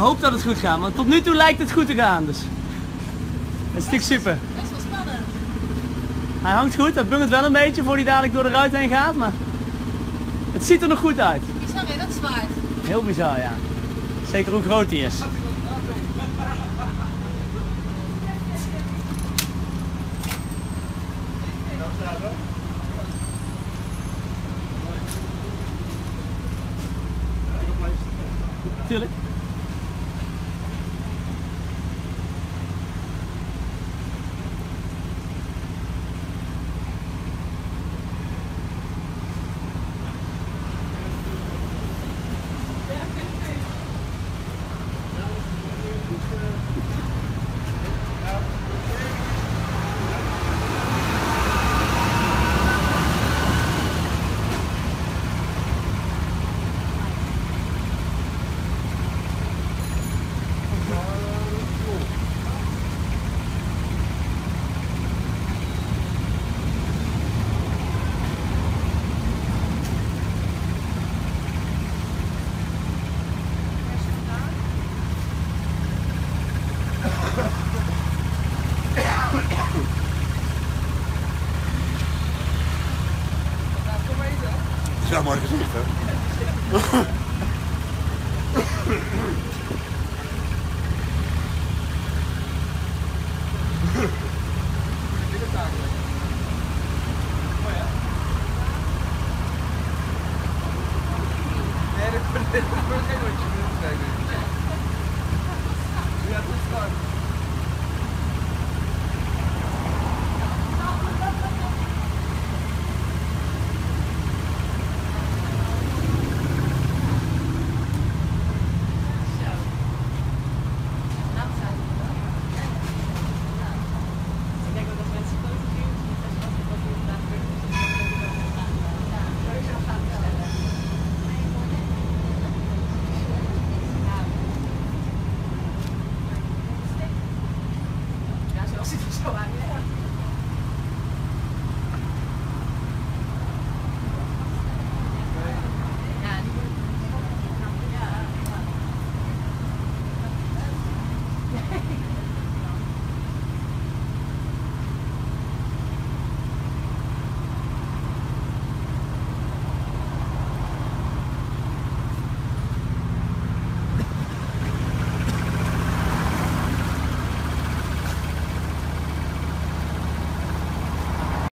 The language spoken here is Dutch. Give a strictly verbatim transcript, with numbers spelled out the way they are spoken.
hoop dat het goed gaat, want tot nu toe lijkt het goed te gaan. Dus. Het is natuurlijk super. Best wel spannend. Hij hangt goed, hij bungelt wel een beetje voor hij dadelijk door de ruit heen gaat, maar het ziet er nog goed uit. Bizar hè, dat zwaait. Heel bizar, ja. Zeker hoe groot hij is. Tuurlijk. Ja, mooi gezicht hè. Ja,